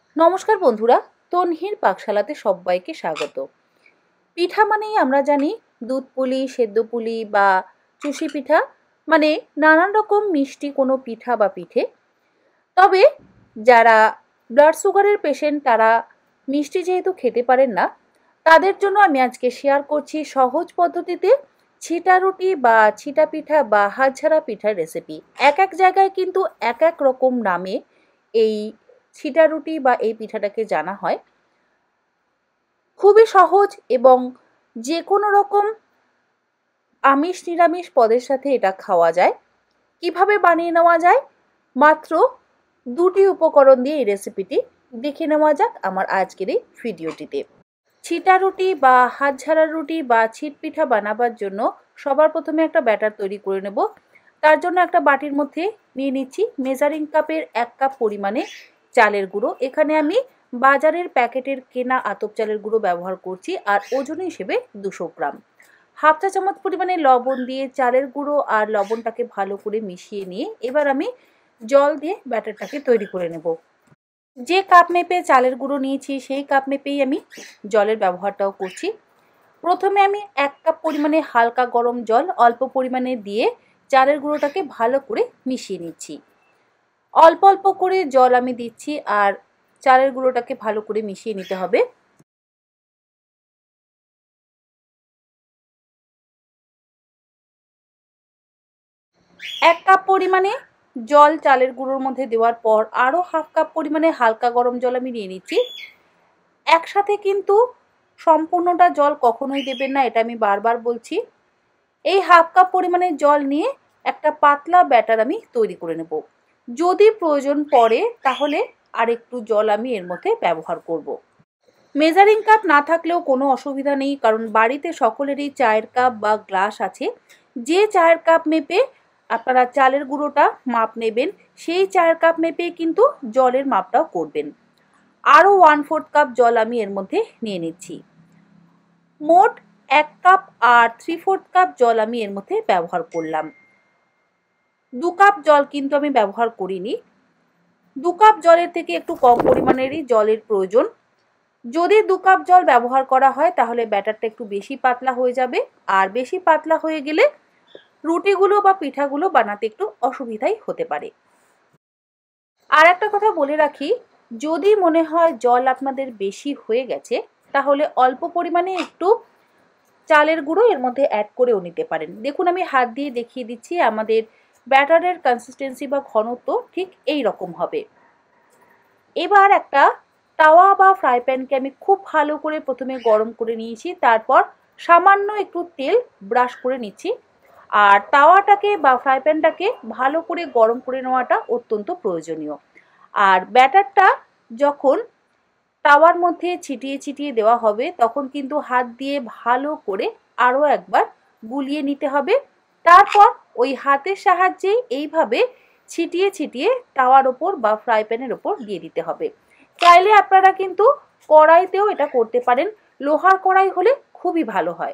নমস্কার বন্ধুরা, তনহির পাকশালাতে সবাইকে স্বাগত। পিঠা মানেই আমরা জানি দুধ পুলি, সেদ্ধ পুলি বা চুষি পিঠা, মানে নানান রকম মিষ্টি কোনো পিঠা বা পিঠে। তবে যারা ব্লাড সুগারের পেশেন্ট, তারা মিষ্টি যেহেতু খেতে পারেন না, তাদের জন্য আমি আজকে শেয়ার করছি সহজ পদ্ধতিতে ছিটা রুটি বা ছিটা পিঠা বা হাতঝাড়া পিঠার রেসিপি। এক এক জায়গায় কিন্তু এক এক রকম নামে এই ছিটা রুটি বা এই পিঠাটাকে জানা হয়। খুবই সহজ এবং যে কোনো রকম আমিষ নিরামিষ পদের সাথে এটা খাওয়া যায়। কিভাবে বানিয়ে নেওয়া যায়, মাত্র দুটি উপকরণ দিয়ে এই রেসিপিটি দেখে নেওয়া যাক আমার আজকের এই ভিডিওটিতে। ছিটা রুটি বা হাতঝাড়া রুটি বা ছিট পিঠা বানাবার জন্য সবার প্রথমে একটা ব্যাটার তৈরি করে নেব। তার জন্য একটা বাটির মধ্যে নিয়ে নিচ্ছি মেজারিং কাপের 1 কাপ পরিমাণে চালের গুঁড়ো। এখানে আমি বাজারের প্যাকেটের কেনা আতপ চালের গুঁড়ো ব্যবহার করছি, আর ওজন হিসেবে 200 গ্রাম। হাফ চা চামচ পরিমাণে লবণ দিয়ে চালের গুঁড়ো আর লবণটাকে ভালো করে মিশিয়ে নিয়ে এবার আমি জল দিয়ে ব্যাটারটাকে তৈরি করে নেব। যে কাপ মেপে চালের গুঁড়ো নিয়েছি সেই কাপ মেপেই আমি জলের ব্যবহারটাও করছি। প্রথমে আমি 1 কাপ পরিমাণে হালকা গরম জল অল্প পরিমাণে দিয়ে চালের গুঁড়োটাকে ভালো করে মিশিয়ে নিচ্ছি। অল্প অল্প করে জল আমি দিচ্ছি আর চালের গুঁড়োটাকে ভালো করে মিশিয়ে নিতে হবে। এক কাপ পরিমাণে জল চালের গুঁড়োর মধ্যে দেওয়ার পর আরও হাফ কাপ পরিমাণে হালকা গরম জল আমি নিয়ে নিচ্ছি। একসাথে কিন্তু সম্পূর্ণটা জল কখনোই দেবেন না, এটা আমি বারবার বলছি। এই হাফ কাপ পরিমাণে জল নিয়ে একটা পাতলা ব্যাটার আমি তৈরি করে নেব। যদি প্রয়োজন পড়ে তাহলে আরেকটু জল আমি এর মধ্যে ব্যবহার করব। মেজারিং কাপ না থাকলেও কোনো অসুবিধা নেই, কারণ বাড়িতে সকলেরই চায়ের কাপ বা গ্লাস আছে। যে চায়ের কাপ মেপে আপনারা চালের গুঁড়োটা মাপ নেবেন, সেই চায়ের কাপ মেপে কিন্তু জলের মাপটাও করবেন। আরও 1/4 কাপ জল আমি এর মধ্যে নিয়ে নিচ্ছি। মোট 1 কাপ আর 3/4 কাপ জল আমি এর মধ্যে ব্যবহার করলাম। 2 কাপ জল কিন্তু আমি ব্যবহার করিনি। 2 কাপ জলের থেকে একটু কম পরিমাণেরই জলের প্রয়োজন। যদি 2 কাপ জল ব্যবহার করা হয় তাহলে ব্যাটারটা একটু বেশি পাতলা হয়ে যাবে, আর বেশি পাতলা হয়ে গেলে রুটিগুলো বা পিঠাগুলো বানাতে একটু অসুবিধাই হতে পারে। আর একটা কথা বলে রাখি, যদি মনে হয় জল আপনাদের বেশি হয়ে গেছে তাহলে অল্প পরিমাণে একটু চালের গুঁড়ো এর মধ্যে অ্যাড করেও নিতে পারেন। দেখুন আমি হাত দিয়ে দেখিয়ে দিচ্ছি, আমাদের ব্যাটারের কনসিস্টেন্সি বা ঘনত্ব ঠিক এই রকম হবে। এবার একটা তাওয়া বা ফ্রাই প্যানকে আমি খুব ভালো করে প্রথমে গরম করে নিয়েছি, তারপর সামান্য একটু তেল ব্রাশ করে নিচ্ছি। আর তাওয়াটাকে বা ফ্রাই প্যানটাকে ভালো করে গরম করে নেওয়াটা অত্যন্ত প্রয়োজনীয়। আর ব্যাটারটা যখন তাওয়ার মধ্যে ছিটিয়ে ছিটিয়ে দেওয়া হবে তখন কিন্তু হাত দিয়ে ভালো করে আরও একবার গুলিয়ে নিতে হবে। তারপর ওই হাতের সাহায্যে এইভাবে ছিটিয়ে ছিটিয়ে তাওয়ার ওপর বা ফ্রাই প্যানের ওপর দিয়ে দিতে হবে। চাইলে আপনারা কিন্তু কড়াইতেও এটা করতে পারেন, লোহার কড়াই হলে খুবই ভালো হয়।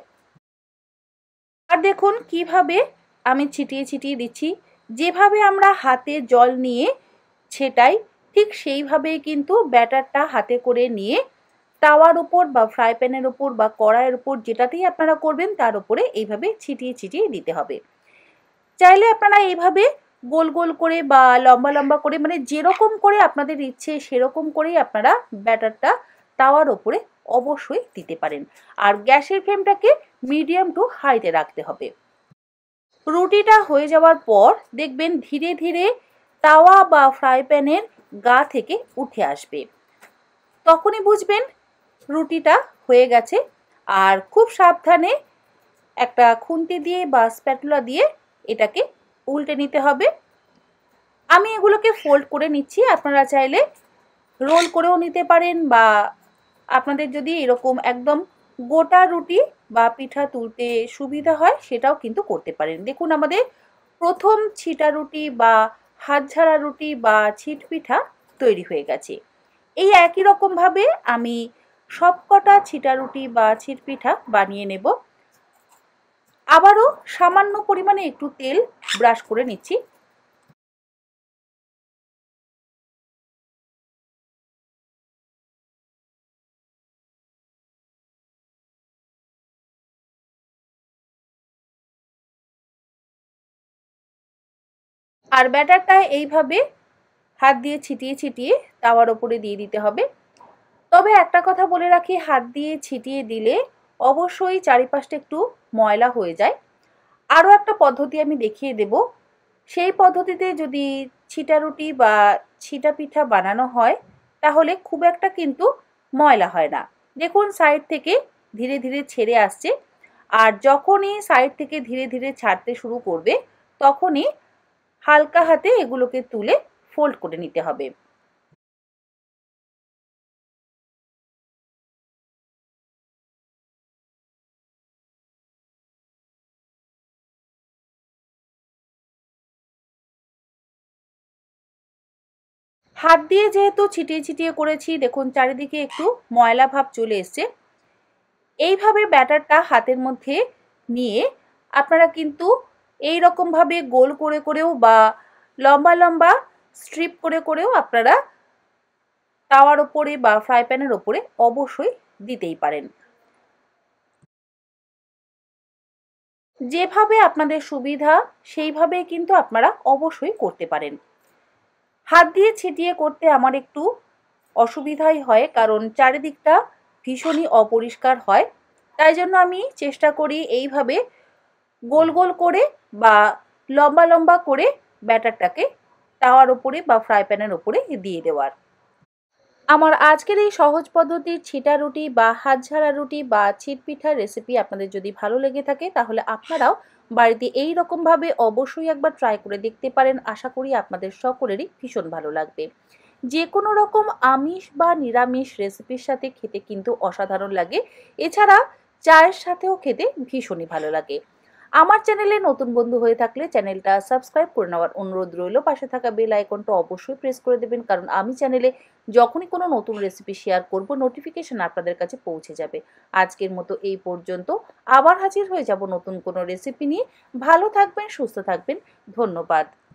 আর দেখুন কিভাবে আমি ছিটিয়ে ছিটিয়ে দিচ্ছি। যেভাবে আমরা হাতে জল নিয়ে ছেটাই ঠিক সেইভাবেই কিন্তু ব্যাটারটা হাতে করে নিয়ে তাওয়ার উপর বা ফ্রাই প্যানের ওপর বা কড়াইয়ের ওপর যেটাতেই আপনারা করবেন তার উপরে এইভাবে ছিটিয়ে ছিটিয়ে দিতে হবে। চাইলে আপনারা এইভাবে গোল গোল করে বা লম্বা লম্বা করে, মানে যেরকম করে আপনাদের ইচ্ছে সেরকম করেই আপনারা ব্যাটারটা তাওয়ার ওপরে অবশ্যই দিতে পারেন। আর গ্যাসের ফ্লেমটাকে মিডিয়াম টু হাইতে রাখতে হবে। রুটিটা হয়ে যাওয়ার পর দেখবেন ধীরে ধীরে তাওয়া বা ফ্রাই প্যানের গা থেকে উঠে আসবে, তখনই বুঝবেন রুটিটা হয়ে গেছে। আর খুব সাবধানে একটা খুন্তি দিয়ে বা স্প্যাটুলা দিয়ে এটাকে উল্টে নিতে হবে। আমি এগুলোকে ফোল্ড করে নিচ্ছি, আপনারা চাইলে রোল করেও নিতে পারেন, বা আপনাদের যদি এরকম একদম গোটা রুটি বা পিঠা তুলতে সুবিধা হয় সেটাও কিন্তু করতে পারেন। দেখুন আমাদের প্রথম ছিটা রুটি বা হাতঝাড়া রুটি বা ছিট পিঠা তৈরি হয়ে গেছে। এই একই রকমভাবে আমি সবকটা ছিটা রুটি বা ছিট পিঠা বানিয়ে নেব। আবারও সামান্য পরিমাণে একটু তেল ব্রাশ করে নিচ্ছি। আর ব্যাটারটা এইভাবে হাত দিয়ে ছিটিয়ে ছিটিয়ে তাওয়ার ওপরে দিয়ে দিতে হবে। তবে একটা কথা বলে রাখি, হাত দিয়ে ছিটিয়ে দিলে অবশ্যই চারিপাশটা একটু ময়লা হয়ে যায়। আরও একটা পদ্ধতি আমি দেখিয়ে দেব। সেই পদ্ধতিতে যদি ছিটা রুটি বা ছিটা পিঠা বানানো হয় তাহলে খুব একটা কিন্তু ময়লা হয় না। দেখুন সাইড থেকে ধীরে ধীরে ছেড়ে আসছে, আর যখনই সাইড থেকে ধীরে ধীরে ছাড়তে শুরু করবে তখনই হালকা হাতে এগুলোকে তুলে ফোল্ড করে নিতে হবে। হাত দিয়ে যেহেতু ছিটিয়ে ছিটিয়ে করেছি, দেখুন চারিদিকে একটু ময়লা ভাব চলে এসছে। এইভাবে ব্যাটারটা হাতের মধ্যে নিয়ে আপনারা কিন্তু এই রকমভাবে গোল করে করেও বা লম্বা লম্বা স্ট্রিপ করে করেও আপনারা তাওয়ার ওপরে বা ফ্রাই প্যানের ওপরে অবশ্যই দিতেই পারেন। যেভাবে আপনাদের সুবিধা সেইভাবে কিন্তু আপনারা অবশ্যই করতে পারেন। হাত দিয়ে ছিটিয়ে করতে আমার একটু অসুবিধাই হয়, কারণ চারিদিকটা ভীষণই অপরিষ্কার হয়। তাই জন্য আমি চেষ্টা করি এইভাবে গোল গোল করে বা লম্বা লম্বা করে ব্যাটারটাকে তাওয়ার ওপরে বা ফ্রাই প্যানের ওপরে দিয়ে দেওয়ার। আমার আজকের এই সহজ পদ্ধতির ছিটা রুটি বা হাত ঝাড়া রুটি বা ছিট পিঠার রেসিপি আপনাদের যদি ভালো লেগে থাকে তাহলে আপনারাও বাড়িতে এই রকমভাবে অবশ্যই একবার ট্রাই করে দেখতে পারেন। আশা করি আপনাদের সকলেরই ভীষণ ভালো লাগবে। যে কোনো রকম আমিষ বা নিরামিষ রেসিপির সাথে খেতে কিন্তু অসাধারণ লাগে, এছাড়া চায়ের সাথেও খেতে ভীষণই ভালো লাগে। আমার চ্যানেলে নতুন বন্ধু হয়ে থাকলে চ্যানেলটা সাবস্ক্রাইব করে নেওয়ার অনুরোধ রইল। পাশে থাকা বেল আইকনটা অবশ্যই প্রেস করে দেবেন, কারণ আমি চ্যানেলে যখনই কোনো নতুন রেসিপি শেয়ার করব নোটিফিকেশন আপনাদের কাছে পৌঁছে যাবে। আজকের মতো এই পর্যন্ত, আবার হাজির হয়ে যাব নতুন কোনো রেসিপি নিয়ে। ভালো থাকবেন, সুস্থ থাকবেন, ধন্যবাদ।